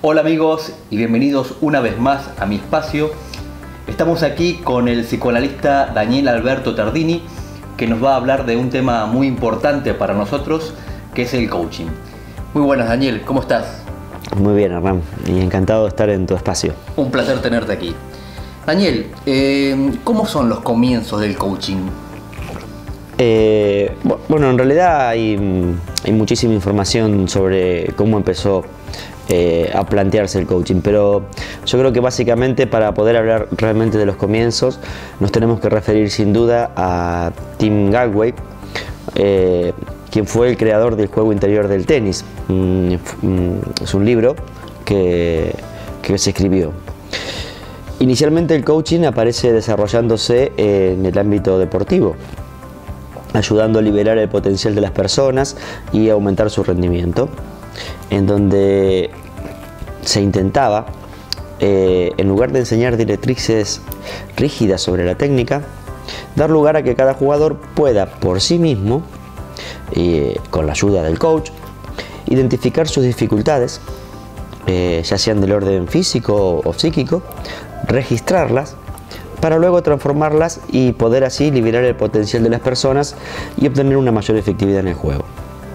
Hola amigos y bienvenidos una vez más a mi espacio. Estamos aquí con el psicoanalista Daniel Alberto Tardini, que nos va a hablar de un tema muy importante para nosotros, que es el coaching. Muy buenas, Daniel, ¿cómo estás? Muy bien, Hernán, y encantado de estar en tu espacio. Un placer tenerte aquí. Daniel, ¿cómo son los comienzos del coaching? Bueno, en realidad hay muchísima información sobre cómo empezó a plantearse el coaching, pero yo creo que básicamente para poder hablar realmente de los comienzos nos tenemos que referir sin duda a Tim Galway, quien fue el creador del juego interior del tenis. Es un libro que se escribió. Inicialmente el coaching aparece desarrollándose en el ámbito deportivo, ayudando a liberar el potencial de las personas y aumentar su rendimiento, en donde se intentaba, en lugar de enseñar directrices rígidas sobre la técnica, dar lugar a que cada jugador pueda por sí mismo, con la ayuda del coach, identificar sus dificultades, ya sean del orden físico o psíquico, registrarlas, para luego transformarlas y poder así liberar el potencial de las personas y obtener una mayor efectividad en el juego.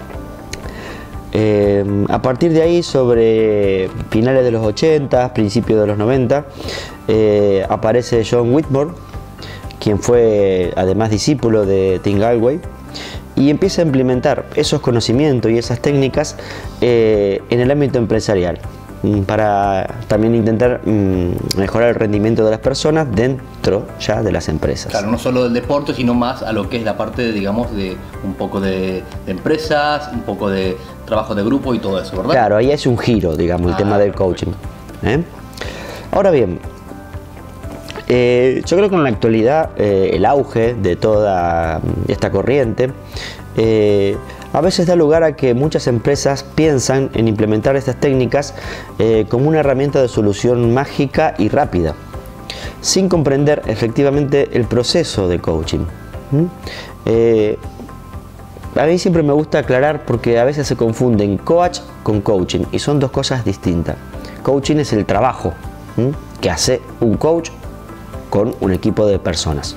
A partir de ahí, sobre finales de los 80, principios de los 90, aparece John Whitmore, quien fue además discípulo de Tim Galway, y empieza a implementar esos conocimientos y esas técnicas en el ámbito empresarial, para también intentar mejorar el rendimiento de las personas dentro ya de las empresas. Claro, no solo del deporte, sino más a lo que es la parte, digamos, de un poco de empresas, un poco de trabajo de grupo y todo eso, ¿verdad? Claro, ahí es un giro, digamos, el tema del coaching. Ahora bien, yo creo que en la actualidad el auge de toda esta corriente a veces da lugar a que muchas empresas piensan en implementar estas técnicas como una herramienta de solución mágica y rápida, sin comprender efectivamente el proceso de coaching. A mí siempre me gusta aclarar, porque a veces se confunden coach con coaching y son dos cosas distintas. Coaching es el trabajo que hace un coach con un equipo de personas.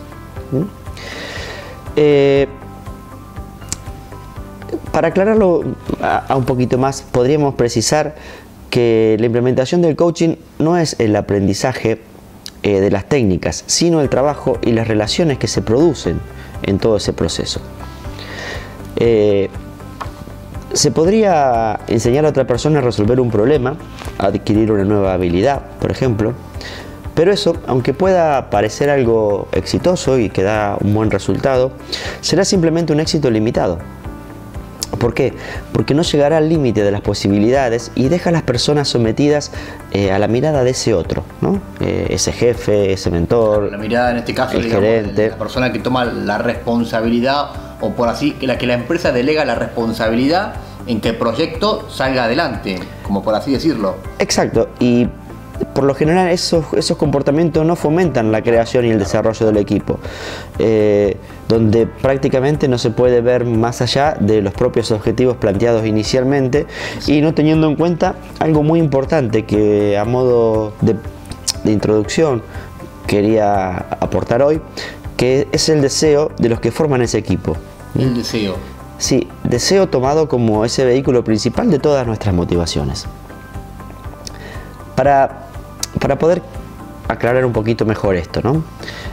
Para aclararlo a un poquito más, podríamos precisar que la implementación del coaching no es el aprendizaje de las técnicas, sino el trabajo y las relaciones que se producen en todo ese proceso. Se podría enseñar a otra persona a resolver un problema, a adquirir una nueva habilidad, por ejemplo, pero eso, aunque pueda parecer algo exitoso y que da un buen resultado, será simplemente un éxito limitado. ¿Por qué? Porque no llegará al límite de las posibilidades y deja a las personas sometidas a la mirada de ese otro, ¿no? Ese jefe, ese mentor, la mirada en este caso, el digamos, gerente, de la persona que toma la responsabilidad, o por así, que la empresa delega la responsabilidad en que el proyecto salga adelante, como por así decirlo. Exacto, y por lo general esos comportamientos no fomentan la creación y el desarrollo del equipo, donde prácticamente no se puede ver más allá de los propios objetivos planteados inicialmente, y no teniendo en cuenta algo muy importante que a modo de introducción quería aportar hoy, que es el deseo de los que forman ese equipo. El deseo. Sí, deseo tomado como ese vehículo principal de todas nuestras motivaciones. Para poder aclarar un poquito mejor esto, ¿no?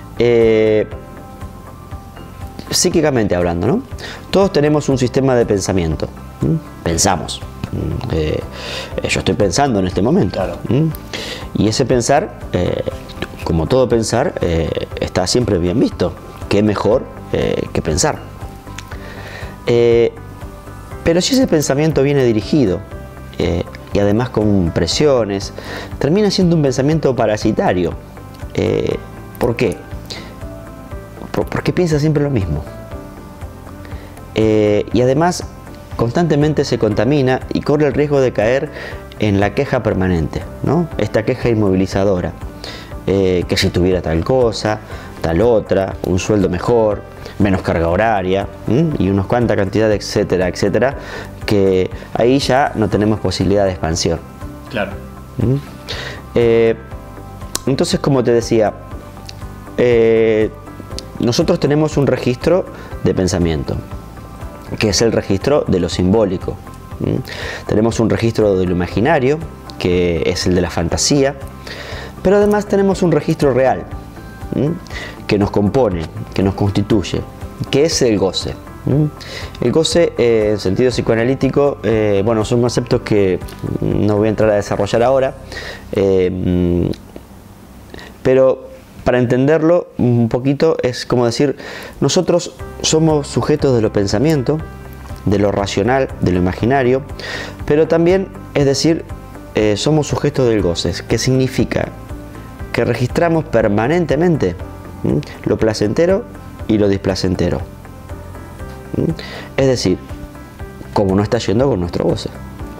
Psíquicamente hablando, ¿no? Todos tenemos un sistema de pensamiento. Pensamos. Yo estoy pensando en este momento. Claro. Y ese pensar, como todo pensar, está siempre bien visto. ¿Qué mejor que pensar? Pero si ese pensamiento viene dirigido y además con presiones, termina siendo un pensamiento parasitario. ¿Por qué? Porque piensa siempre lo mismo. Y además constantemente se contamina y corre el riesgo de caer en la queja permanente, ¿no? Esta queja inmovilizadora, que si tuviera tal cosa, tal otra, un sueldo mejor, menos carga horaria, y unos cuantas cantidades, etcétera, etcétera, que ahí ya no tenemos posibilidad de expansión. Claro. Entonces, como te decía, nosotros tenemos un registro de pensamiento, que es el registro de lo simbólico. Tenemos un registro de lo imaginario, que es el de la fantasía, pero además tenemos un registro real, que nos compone, que nos constituye, que es el goce. El goce, en sentido psicoanalítico, bueno, son conceptos que no voy a entrar a desarrollar ahora, pero para entenderlo un poquito es como decir, nosotros somos sujetos de lo pensamiento, de lo racional, de lo imaginario, pero también, es decir, somos sujetos del goce, que significa que registramos permanentemente lo placentero y lo displacentero. Es decir, como no está yendo con nuestro goce.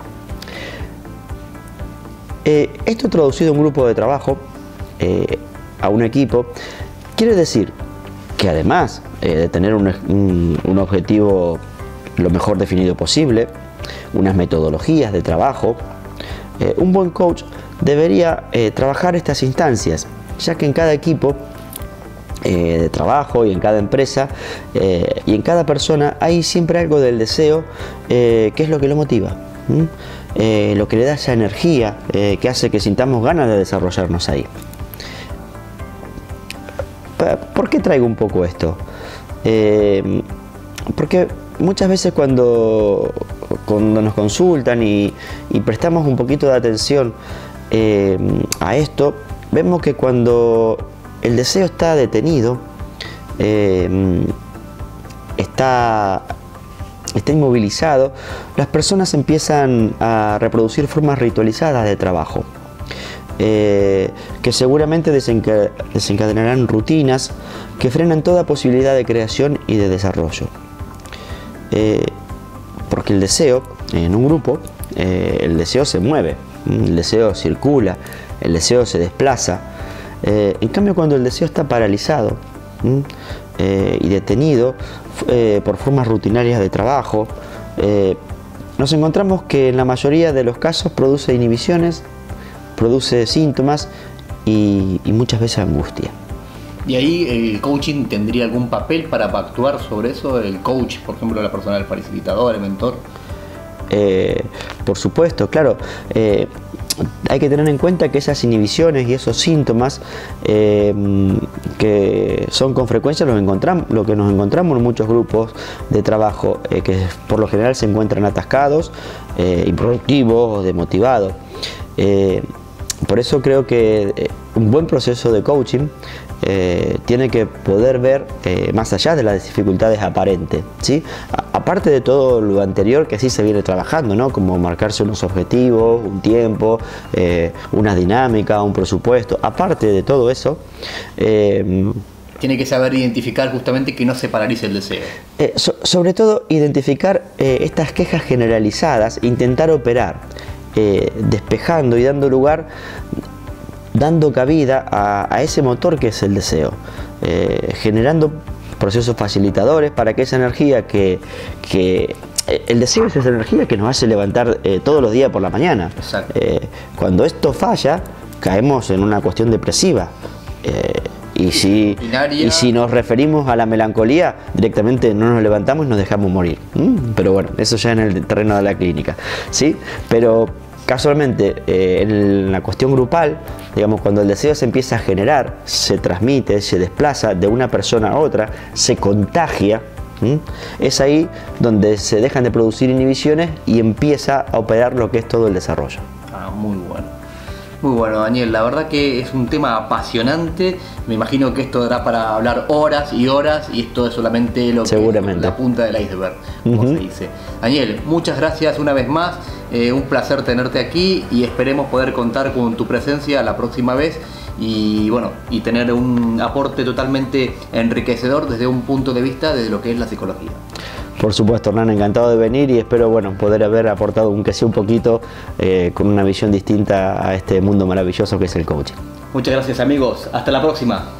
Esto traducido a un grupo de trabajo, a un equipo, quiere decir que además de tener un objetivo lo mejor definido posible, unas metodologías de trabajo, un buen coach debería trabajar estas instancias, ya que en cada equipo de trabajo y en cada empresa y en cada persona hay siempre algo del deseo que es lo que lo motiva, lo que le da esa energía que hace que sintamos ganas de desarrollarnos ahí. ¿Por qué traigo un poco esto? Porque muchas veces cuando nos consultan y prestamos un poquito de atención a esto, vemos que cuando el deseo está detenido, está inmovilizado, las personas empiezan a reproducir formas ritualizadas de trabajo, que seguramente desencadenarán rutinas que frenan toda posibilidad de creación y de desarrollo. Porque el deseo, en un grupo, el deseo se mueve, el deseo circula, el deseo se desplaza. En cambio, cuando el deseo está paralizado y detenido por formas rutinarias de trabajo, nos encontramos que en la mayoría de los casos produce inhibiciones, produce síntomas y muchas veces angustia. ¿Y ahí el coaching tendría algún papel para actuar sobre eso? El coach, por ejemplo, la persona del facilitador, el mentor. Por supuesto, claro. Hay que tener en cuenta que esas inhibiciones y esos síntomas que son con frecuencia lo que nos encontramos en muchos grupos de trabajo que por lo general se encuentran atascados, improductivos, desmotivados. Por eso creo que un buen proceso de coaching tiene que poder ver más allá de las dificultades aparentes, ¿sí? Aparte de todo lo anterior que así se viene trabajando, ¿no? Como marcarse unos objetivos, un tiempo, una dinámica, un presupuesto. Aparte de todo eso, tiene que saber identificar justamente que no se paralice el deseo. Sobre todo identificar estas quejas generalizadas, intentar operar, despejando y dando lugar, dando cabida a ese motor que es el deseo, generando procesos facilitadores para que esa energía que el deseo es esa energía que nos hace levantar todos los días por la mañana. Cuando esto falla, caemos en una cuestión depresiva. Y si nos referimos a la melancolía, directamente no nos levantamos y nos dejamos morir. Pero bueno, eso ya en el terreno de la clínica, ¿sí? Pero casualmente, en la cuestión grupal, digamos, cuando el deseo se empieza a generar, se transmite, se desplaza de una persona a otra, se contagia, es ahí donde se dejan de producir inhibiciones y empieza a operar lo que es todo el desarrollo. Muy bueno. Muy bueno, Daniel, la verdad que es un tema apasionante. Me imagino que esto dará para hablar horas y horas, y esto es solamente lo que es la punta del iceberg, como se dice. Daniel, muchas gracias una vez más. Un placer tenerte aquí y esperemos poder contar con tu presencia la próxima vez y bueno, y tener un aporte totalmente enriquecedor desde un punto de vista de lo que es la psicología. Por supuesto, Hernán, encantado de venir y espero poder haber aportado aunque sea un poquito con una visión distinta a este mundo maravilloso que es el coaching. Muchas gracias, amigos, hasta la próxima.